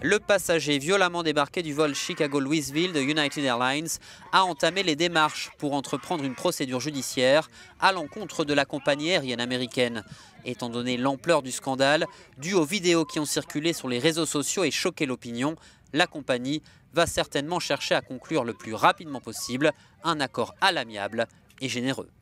Le passager violemment débarqué du vol Chicago-Louisville de United Airlines a entamé les démarches pour entreprendre une procédure judiciaire à l'encontre de la compagnie aérienne américaine. Étant donné l'ampleur du scandale, dû aux vidéos qui ont circulé sur les réseaux sociaux et choqué l'opinion, la compagnie va certainement chercher à conclure le plus rapidement possible un accord à l'amiable et généreux.